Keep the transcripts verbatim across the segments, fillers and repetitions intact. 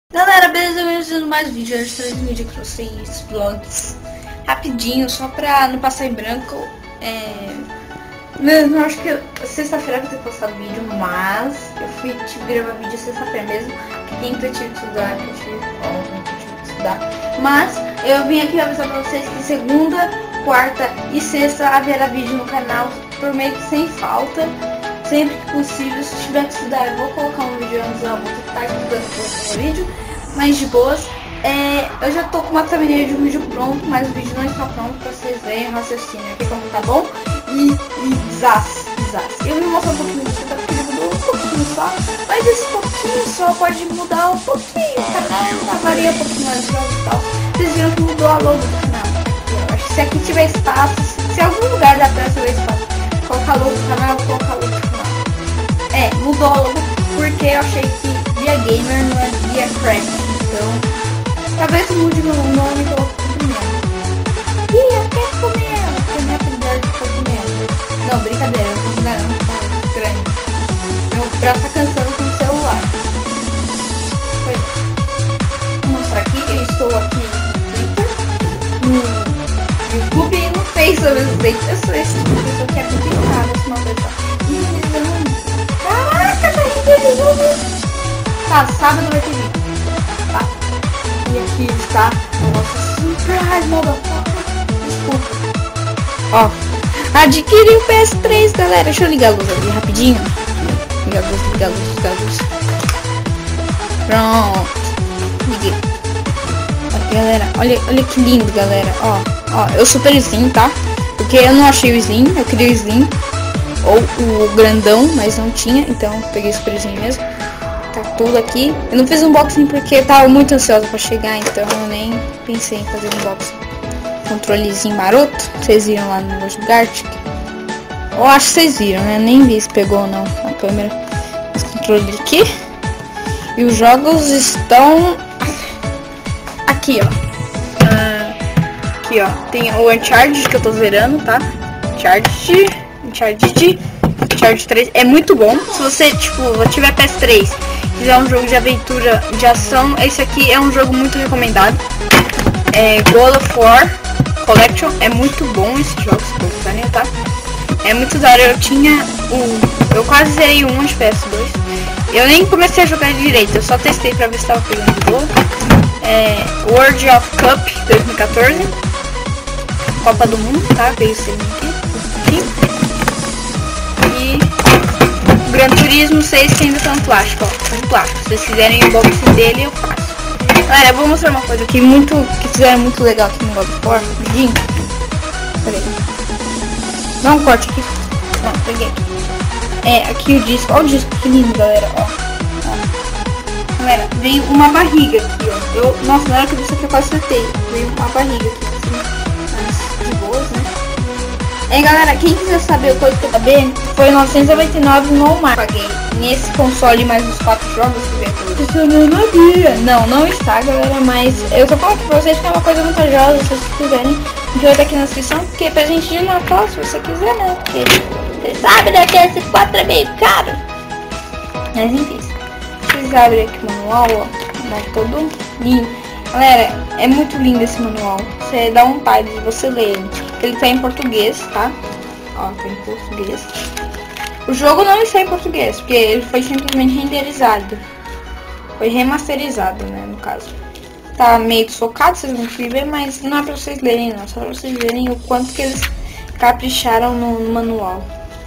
Galera, beleza? Eu estou mais vídeos, eu trago vídeo pra vocês, vlogs, rapidinho, só pra não passar em branco. É... Mesmo, acho que sexta-feira eu vou ter postado vídeo, mas eu fui tipo, gravar vídeo sexta-feira mesmo, que tem que eu tive que estudar, que eu tive, ó, que eu tive que estudar. Mas eu vim aqui avisar pra vocês que segunda, quarta e sexta haverá vídeo no canal, por meio que sem falta. Sempre que possível, se tiver que estudar, eu vou colocar um vídeo antes, eu vou estar estudando para o vídeo, mas de boas. É, eu já tô com uma thumbnail de um vídeo pronto, mas o vídeo não está pronto para vocês verem o raciocínio aqui como tá bom. E, e zaz, zaz. Eu vou mostrar um pouquinho do setup, porque ele mudou um pouquinho só, mas esse pouquinho só pode mudar um pouquinho o canal, varia um pouquinho mais e tal. Vocês viram que mudou a logo do canal. Eu acho que se aqui tiver espaço, se, se algum lugar da tela tiver espaço, colocar logo do canal, vou colocar logo do canal. É, mudou logo porque eu achei que Via Gamer não é Via Craft, então talvez mude meu nome e coloque comendo. Ih, eu quero comer, porque minha habilidade de comendo. Não, brincadeira, eu tô me enganando, tá estranho. Meu braço tá cansando com o celular. Foi. Vou mostrar aqui, eu estou aqui no Twitter, no YouTube e no Face ao mesmo tempo. Eu sou esse tipo de pessoa que é complicada, esse uma pessoa. Caraca, tá rendendo. Tá, sábado vai ter vídeo. Tá. E aqui está o nosso surprise motherfucker. Desculpa. Ó. Adquiri o P S três, galera. Deixa eu ligar a luz ali rapidinho. Ligar a luz, ligar a luz, ligar a luz. Pronto. Liguei. Ó, galera, olha, olha que lindo, galera. Ó, ó, eu super slim, tá? Porque eu não achei o slim, eu queria o slim. Ou o grandão, mas não tinha, então peguei super slim mesmo. Tá tudo aqui. Eu não fiz unboxing porque eu tava muito ansiosa pra chegar, então eu nem pensei em fazer unboxing. Controlezinho maroto, vocês viram lá no Gartic. Eu acho que vocês viram, né? Nem vi se pegou ou não a câmera. Esse controle aqui. E os jogos estão aqui, ó. Uh, aqui, ó. Tem o Uncharted que eu tô zerando, tá? Uncharted. Uncharted. Uncharted três. É muito bom. Se você, tipo, tiver P S três, quiser um jogo de aventura, de ação, esse aqui é um jogo muito recomendado. É God of War Collection. É muito bom esse jogo, se vocês quiserem, tá? É muito da hora. Eu tinha o... Eu quase zerei um de P S dois. Eu nem comecei a jogar direito. Eu só testei pra ver se tava pegando de boa. É... World of Cup dois mil e quatorze. Copa do Mundo, tá? Veio esse link aqui. E... Gran Turismo seis que ainda tá no plástico, ó. Tá no plástico. Se vocês quiserem o unboxing dele, eu faço. Galera, eu vou mostrar uma coisa aqui muito... Que fizeram muito legal aqui no God of War. Vidinho. Peraí. Dá um corte aqui. Não, peguei aqui. É, aqui o disco. Olha o disco, que lindo, galera. Ó. Ó. Galera, veio uma barriga aqui, ó. Eu, nossa, na hora que eu vi isso aqui eu quase acertei. Veio uma barriga aqui, assim. Mas de boas, né? É, galera, quem quiser saber o quanto que eu paguei, foi novecentos e noventa e nove no Walmart. Paguei nesse console mais os quatro jogos que vem aqui. Não, não está, galera, mas eu tô falando pra vocês que é uma coisa vantajosa, se vocês quiserem. A gente vai estar aqui na descrição, porque é presente de Natal, se você quiser, né? Porque vocês sabem, né, que esse quatro é meio caro. Mas enfim, vocês abrem aqui o manual, ó, tá todo lindo. Galera, é muito lindo esse manual. Você dá um pai de você ler ele. Ele tá em português, tá? Ó, tá em português. O jogo não está em português, porque ele foi simplesmente renderizado. Foi remasterizado, né, no caso. Tá meio desfocado, vocês vão ver, mas não é pra vocês lerem, não. Só pra vocês verem o quanto que eles capricharam no, no manual.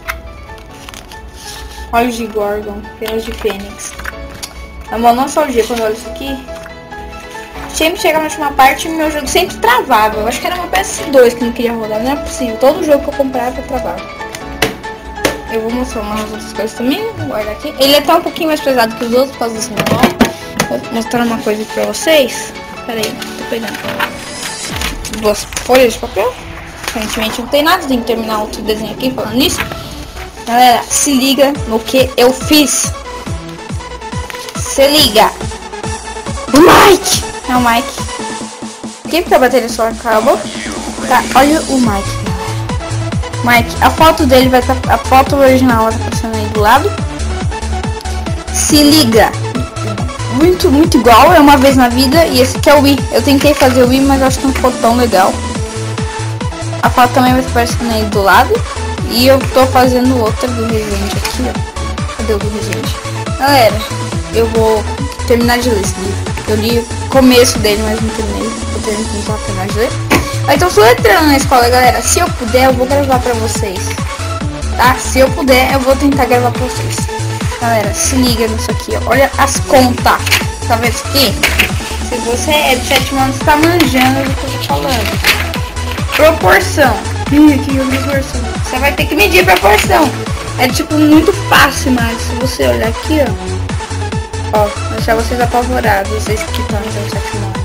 Olhos de Gorgon, penas de Fênix. É uma nostalgia quando eu olho isso aqui. Sempre chega na última parte e meu jogo sempre travava. Eu acho que era uma P S dois que não queria rodar, não é possível. Todo jogo que eu comprava travava. Eu vou mostrar umas outras coisas também. Vou guardar aqui. Ele é até um pouquinho mais pesado que os outros por causa desse manual. Vou mostrar uma coisa aqui pra vocês. Pera aí, tô pegando. Duas folhas de papel. Aparentemente não tem nada, tem que terminar outro desenho aqui falando nisso. Galera, se liga no que eu fiz. Se liga. O Mike! É o Mike. Aqui porque a bateria só acabou. Tá, olha o Mike. Mike, a foto dele vai estar. Tá, a foto original vai estar tá passando aí do lado. Se liga. muito, muito igual, é Uma Vez na Vida, e esse aqui é o Wii. Eu tentei fazer o Wii, mas acho que não ficou tão legal. A foto também vai aparecendo aí do lado. E eu tô fazendo outra do Resident aqui, ó. Cadê o do Resident? Galera, eu vou terminar de ler esse livro. Eu li o começo dele, mas não terminei. Vou tentar terminar de ler. Aí tô soletrando na escola, galera. Se eu puder, eu vou gravar pra vocês. Tá? Se eu puder, eu vou tentar gravar pra vocês. Galera, se liga nisso aqui, ó. Olha as contas. Tá vendo isso aqui? Se você é de sete anos, tá manjando do que eu tô falando. Proporção. Ih, aqui é proporção. Você vai ter que medir proporção. É tipo muito fácil, mas se você olhar aqui, ó. Ó, vou deixar vocês apavorados, vocês que estão no sete anos.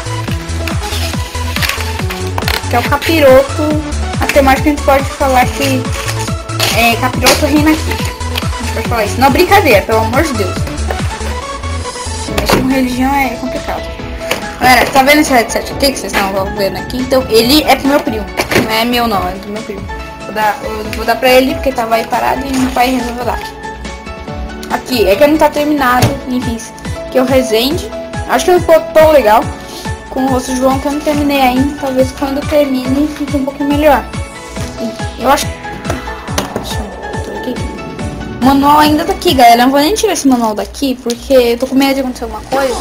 Que é o capiroto. A temática a gente pode falar que é capiroto reina aqui. A gente pode falar isso. Não, brincadeira, pelo amor de Deus. Mexer com religião é complicado. Galera, tá vendo esse headset aqui que vocês estão vendo aqui? Então, ele é pro meu primo. Não é meu não, é do meu primo. Vou dar, eu vou dar pra ele porque tava aí parado e meu pai resolveu dar. Aqui, é que não tá terminado, enfim. Aqui é o Resende. Acho que não ficou tão legal com o rosto do João, que eu não terminei ainda. Talvez quando eu termine fique um pouquinho melhor. Eu acho que... O manual ainda tá aqui, galera. Eu não vou nem tirar esse manual daqui, porque eu tô com medo de acontecer alguma coisa.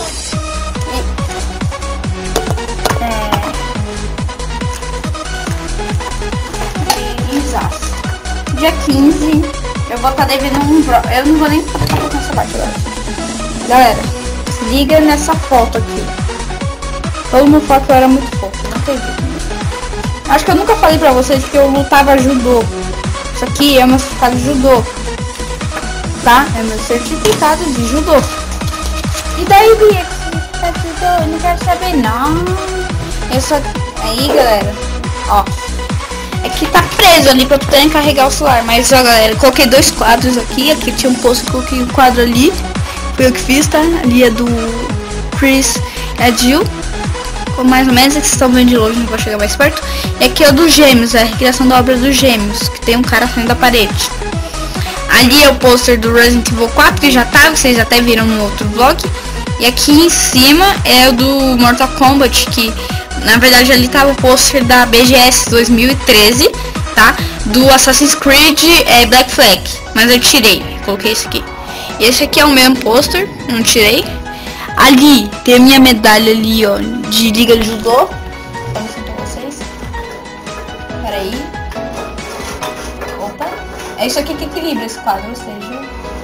Dia quinze, eu vou estar devendo um bro... Eu não vou nem ficar nessa parte agora. Galera, se liga nessa foto aqui. Todo mundo fala que eu era muito fofo, não acredito. Acho que eu nunca falei pra vocês que eu lutava judô. Isso aqui é meu certificado de judô. Tá? É meu certificado de judô. E daí, Bia, que certificado de judô? Eu não quero saber, não. Eu só... Aí, galera, ó. É que tá preso ali pra eu poder carregar o celular. Mas ó, galera, coloquei dois quadros aqui. Aqui tinha um post, coloquei um quadro ali. Foi eu que fiz, tá? Ali é do Chris e a Jill. Como mais ou menos, é que vocês estão vendo de longe, não vou chegar mais perto. E aqui é o dos Gêmeos, é a recriação da obra dos Gêmeos, que tem um cara saindo da parede. Ali é o pôster do Resident Evil quatro, que já tá, vocês até viram no outro vlog. E aqui em cima é o do Mortal Kombat, que... Na verdade ali tava o pôster da B G S dois mil e treze, tá? Do Assassin's Creed é, Black Flag. Mas eu tirei, coloquei esse aqui. E esse aqui é o mesmo pôster, não tirei. Ali tem a minha medalha ali, ó, de Liga de Judô. Vou mostrar pra vocês. Pera aí. Opa. É isso aqui que equilibra esse quadro, ou seja...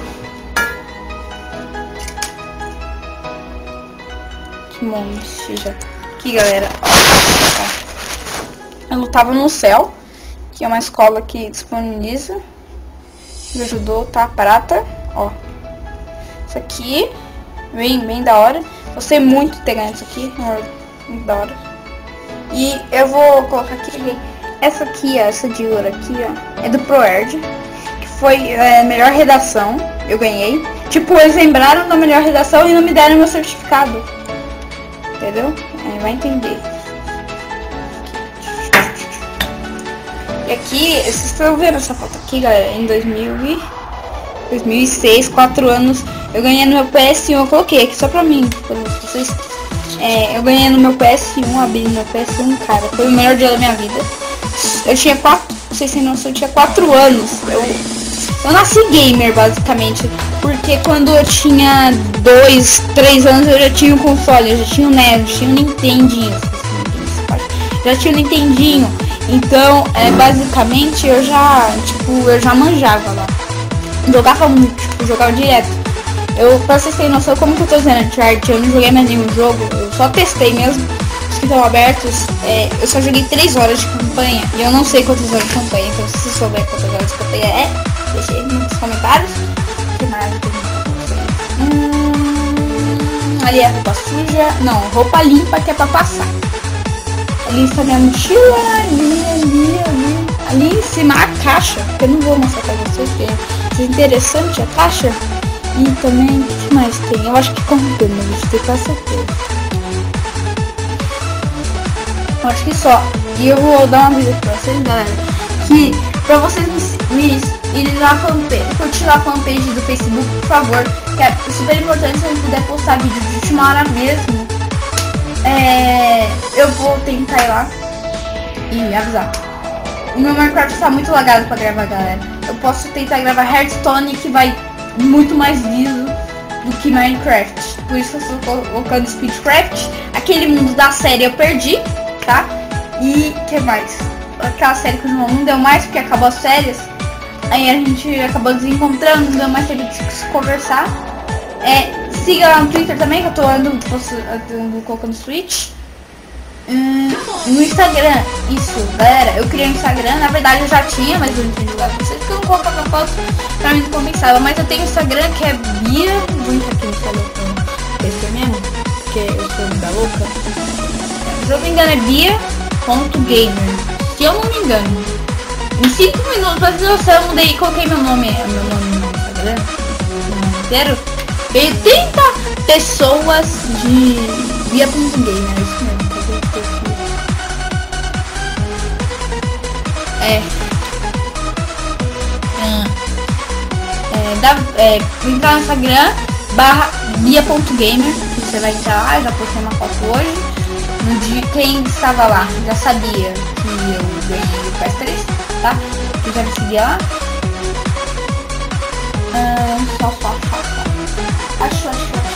Que monte já... Aqui, galera, ó, eu lutava no Céu, que é uma escola que disponibiliza, me ajudou, tá? Prata, ó, isso aqui, bem, bem da hora, gostei muito de ter ganho isso aqui, muito da hora, e eu vou colocar aqui, essa aqui, ó, essa de ouro aqui, ó, é do ProErd, que foi a é, melhor redação, eu ganhei, tipo, eles lembraram da melhor redação e não me deram meu certificado, entendeu? É, vai entender. E aqui, vocês estão vendo essa foto aqui, galera? Em dois mil e... dois mil e seis, quatro anos, eu ganhei no meu P S um. Eu coloquei aqui só pra mim, pra vocês. É, eu ganhei no meu P S um, abri no meu P S um, cara. Foi o melhor dia da minha vida. Eu tinha quatro, vocês têm noção, eu tinha quatro anos. Eu, eu nasci gamer, basicamente. Porque quando eu tinha dois, três anos, eu já tinha um console, eu já tinha um N E S, já tinha um Nintendinho. Já tinha um Nintendinho. Então, é, basicamente, eu já, tipo, eu já manjava lá. Jogava muito, tipo, jogava direto. Eu, pra vocês terem noção, como que eu tô dizendo, Uncharted, eu não joguei mais nenhum jogo, eu só testei mesmo. Os que estão abertos, é, eu só joguei três horas de campanha. E eu não sei quantas horas de campanha, então se você souber quantas horas de campanha é, deixa aí nos comentários. Que mais tem? Hum, ali é roupa suja, não, roupa limpa que é pra passar. Ali está minha mochila, ali, ali, ali. Ali em cima a caixa, que eu não vou mostrar pra vocês, porque é interessante a caixa. E também, o que mais tem? Eu acho que contém, mas tem quase certeza. Eu acho que só. E eu vou dar uma aviso pra vocês, galera, que pra vocês me, me irem na fanpage, curtir lá a fanpage do Facebook, por favor, que é super importante. Se eu não puder postar vídeo de última hora mesmo, é, eu vou tentar ir lá e me avisar. O meu Minecraft tá muito lagado pra gravar, galera. Eu posso tentar gravar Hearthstone, que vai muito mais liso do que Minecraft. Por isso eu estou colocando Speedcraft. Aquele mundo da série eu perdi, tá? E que mais? Aquela série que o João não deu mais porque acabou as férias. Aí a gente acabou desencontrando, não deu mais tempo de se conversar. É, siga lá no Twitter também, que eu tô andando, andando colocando Switch. Hum, no Instagram, isso, galera, eu criei um Instagram, na verdade eu já tinha, mas eu não tinha jogado com vocês, porque eu não coloco a foto pra mim não compensava. Mas eu tenho um Instagram que é Bia, vou entrar aqui no Instagram pra esse mesmo, porque eu sou da louca. Se eu não me engano é Bia.gamer, se eu não me engano. Em cinco minutos, pra vocês noção, eu mudei e coloquei meu nome, meu nome no Instagram, no nome inteiro. Veio trinta pessoas de Bia.gamer, é isso mesmo. É. É, dá, é, entrar no Instagram, barra Bia.gamer, você vai entrar lá, já postei uma foto hoje. No dia, quem estava lá já sabia que eu ganhei o P S três, tá? Eu já me seguia lá. Ah, só, só, só, só. Acho, acho,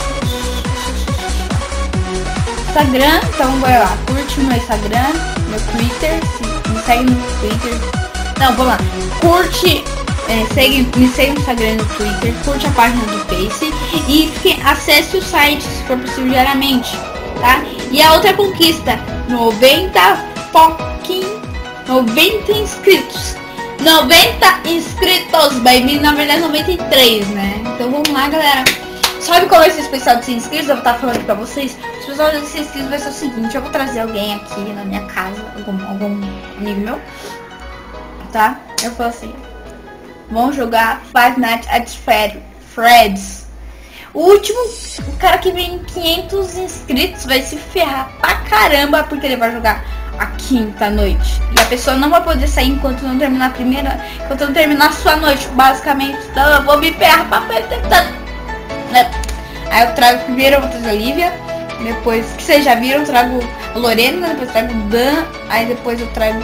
acho. Instagram, então vai lá, curte meu Instagram, meu Twitter, me segue no Twitter. Não, vamos lá. Curte, é, segue, me segue no Instagram e no Twitter, curte a página do Face e fique, acesse o site se for possível diariamente, tá? E a outra conquista, noventa fucking noventa inscritos. noventa inscritos, baby, na verdade noventa e três, né? Então vamos lá, galera. Sabe qual vai ser o especial de cem inscritos? Eu vou estar falando pra vocês. O especial de cem inscritos vai ser o seguinte: eu vou trazer alguém aqui na minha casa, algum, algum amigo meu, tá? Eu falo assim: vamos jogar Five Nights at Freddy's. O último, o cara que vem em quinhentos inscritos vai se ferrar pra caramba, porque ele vai jogar a quinta noite. E a pessoa não vai poder sair enquanto não terminar a primeira, enquanto não terminar a sua noite, basicamente. Então eu vou me ferrar pra tentando. Aí eu trago primeiro, eu vou trazer a Olivia, depois, que vocês já viram, eu trago a Lorena, depois eu trago o Dan, aí depois eu trago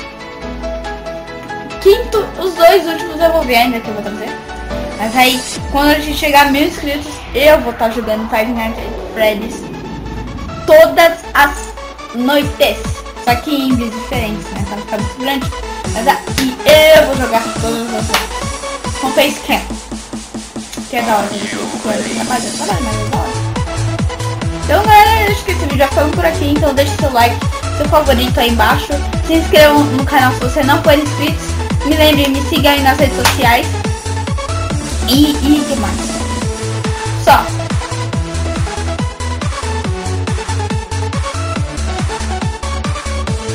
quinto, os dois últimos eu vou ver ainda que eu vou trazer. Mas aí, quando a gente chegar a mil inscritos, eu vou estar jogando Five Nights at Freddy's todas as noites, só que em vídeos diferentes, né? Tá ficando muito grande. Mas aqui eu vou jogar todas as noites com Facecam, que é da hora, gente. Trabalho, trabalho, mas é da hora. Então, galera, acho que esse vídeo já foi por aqui. Então deixe seu like, seu favorito aí embaixo. Se inscrevam no canal se você não for inscrito. Me lembre, me siga aí nas redes sociais. E, e que mais? Só.